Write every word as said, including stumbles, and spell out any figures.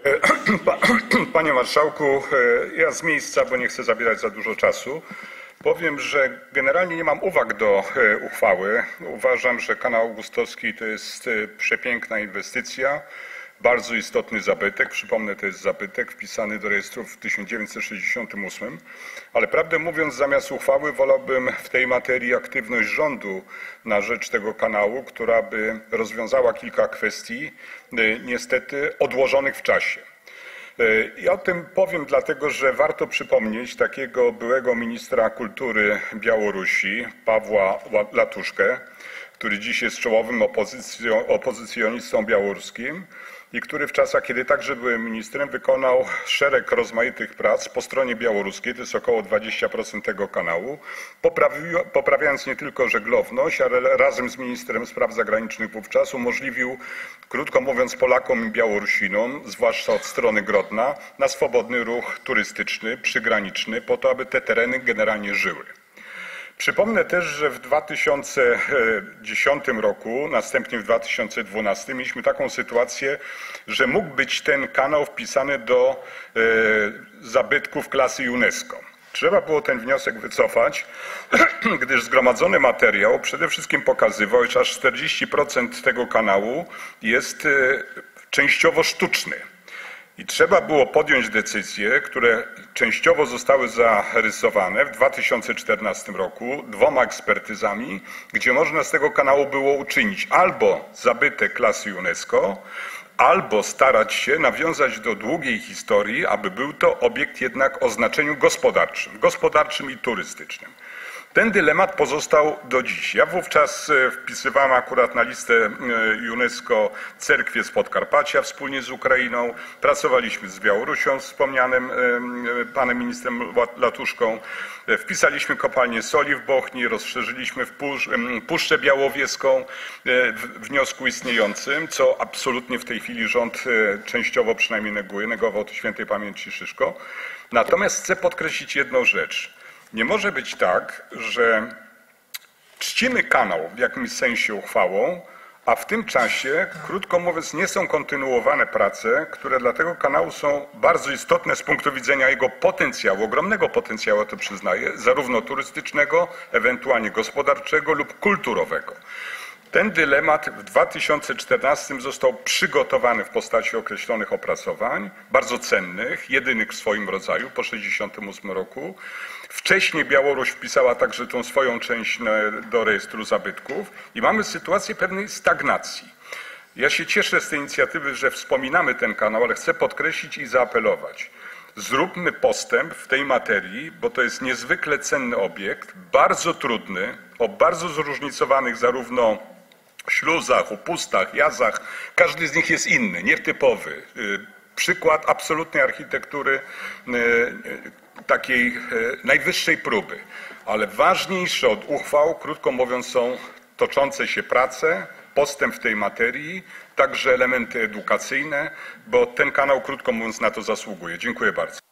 Panie Marszałku, ja z miejsca, bo nie chcę zabierać za dużo czasu, powiem, że generalnie nie mam uwag do uchwały. Uważam, że kanał augustowski to jest przepiękna inwestycja, bardzo istotny zabytek. Przypomnę, to jest zabytek wpisany do rejestru w tysiąc dziewięćset sześćdziesiątym ósmym. Ale prawdę mówiąc, zamiast uchwały wolałbym w tej materii aktywność rządu na rzecz tego kanału, która by rozwiązała kilka kwestii, niestety odłożonych w czasie. I o tym powiem dlatego, że warto przypomnieć takiego byłego ministra kultury Białorusi, Pawła Latuszkę, który dziś jest czołowym opozycjonistą białoruskim i który w czasach, kiedy także byłem ministrem, wykonał szereg rozmaitych prac po stronie białoruskiej, to jest około dwadzieścia procent tego kanału, poprawiając nie tylko żeglowność, ale razem z ministrem spraw zagranicznych wówczas umożliwił, krótko mówiąc, Polakom i Białorusinom, zwłaszcza od strony Grodna, na swobodny ruch turystyczny, przygraniczny, po to, aby te tereny generalnie żyły. Przypomnę też, że w dwa tysiące dziesiątym roku, następnie w dwa tysiące dwunastym mieliśmy taką sytuację, że mógł być ten kanał wpisany do zabytków klasy UNESCO. Trzeba było ten wniosek wycofać, gdyż zgromadzony materiał przede wszystkim pokazywał, że aż czterdzieści procent tego kanału jest częściowo sztuczny. I trzeba było podjąć decyzje, które częściowo zostały zarysowane w dwa tysiące czternastym roku dwoma ekspertyzami, gdzie można z tego kanału było uczynić albo zabytek klasy UNESCO, albo starać się nawiązać do długiej historii, aby był to obiekt jednak o znaczeniu gospodarczym, gospodarczym i turystycznym. Ten dylemat pozostał do dziś. Ja wówczas wpisywałem akurat na listę UNESCO cerkwie z Podkarpacia wspólnie z Ukrainą. Pracowaliśmy z Białorusią, wspomnianym panem ministrem Latuszką. Wpisaliśmy kopalnię soli w Bochni, rozszerzyliśmy Puszczę Białowieską w wniosku istniejącym, co absolutnie w tej chwili rząd częściowo przynajmniej neguje, negował to świętej pamięci Szyszko. Natomiast chcę podkreślić jedną rzecz. Nie może być tak, że czcimy kanał w jakimś sensie uchwałą, a w tym czasie, krótko mówiąc, nie są kontynuowane prace, które dla tego kanału są bardzo istotne z punktu widzenia jego potencjału, ogromnego potencjału, to przyznaję, zarówno turystycznego, ewentualnie gospodarczego lub kulturowego. Ten dylemat w dwa tysiące czternastym został przygotowany w postaci określonych opracowań, bardzo cennych, jedynych w swoim rodzaju po tysiąc dziewięćset sześćdziesiątym ósmym roku. Wcześniej Białoruś wpisała także tą swoją część do rejestru zabytków i mamy sytuację pewnej stagnacji. Ja się cieszę z tej inicjatywy, że wspominamy ten kanał, ale chcę podkreślić i zaapelować. Zróbmy postęp w tej materii, bo to jest niezwykle cenny obiekt, bardzo trudny, o bardzo zróżnicowanych zarówno śluzach, upustach, jazach. Każdy z nich jest inny, nietypowy. Przykład absolutnej architektury takiej najwyższej próby. Ale ważniejsze od uchwał, krótko mówiąc, są toczące się prace, postęp w tej materii, także elementy edukacyjne, bo ten kanał, krótko mówiąc, na to zasługuje. Dziękuję bardzo.